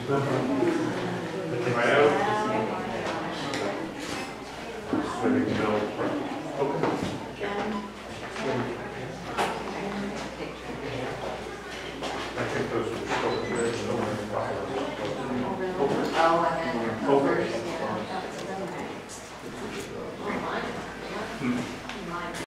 Right out. Swimming mill. Okay. I think those are still there. Oh, and then Over. over.